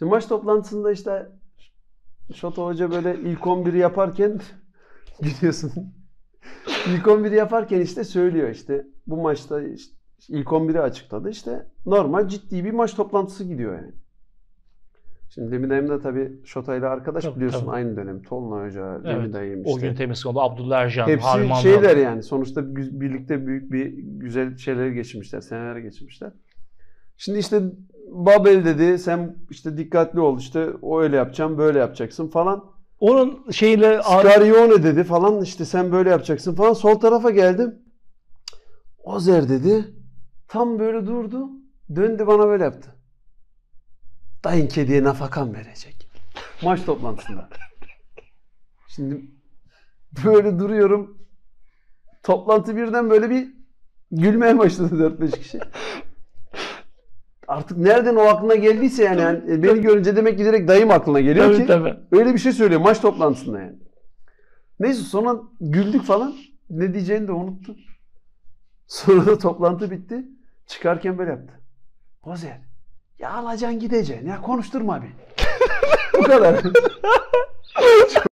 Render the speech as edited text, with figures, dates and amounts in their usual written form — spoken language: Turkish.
Şimdi maç toplantısında işte Şota Hoca böyle ilk 11'i yaparken gidiyorsun. İlk 11'i yaparken işte söylüyor işte bu maçta işte ilk 11'i açıkladı. İşte normal ciddi bir maç toplantısı gidiyor yani. Şimdi Lemi dayım da tabii Şota ile arkadaş Tabii, biliyorsun tabii. aynı dönem. Tolunay Hoca, Evet. Lemi dayım O işte. gün temsil oldu. Abdullah Ercan, Hepsi Harun şeyler Mandıralı. yani. Sonuçta birlikte büyük bir güzel şeyler geçirmişler. Seneler geçirmişler. Şimdi işte Babel dedi sen işte dikkatli ol işte o öyle yapacağım böyle yapacaksın falan. Onun şeyle Scarione dedi falan işte sen böyle yapacaksın falan. Sol tarafa geldim. Ozer dedi. Tam böyle durdu. Döndü bana böyle yaptı. Dayın kediye nafakan verecek. Maç toplantısında. Şimdi böyle duruyorum. Toplantı birden böyle bir gülmeye başladı 4-5 kişi. Artık nereden o aklına geldiyse yani beni görünce demek ki direkt dayım aklına geliyor Tabii, ki tabii. öyle bir şey söylüyor maç toplantısında yani. Neyse sonra güldük falan. Ne diyeceğini de unuttum. Sonra da toplantı bitti. Çıkarken böyle yaptı. Ozer ya alacaksın gideceksin ya konuşturma beni. Bu kadar.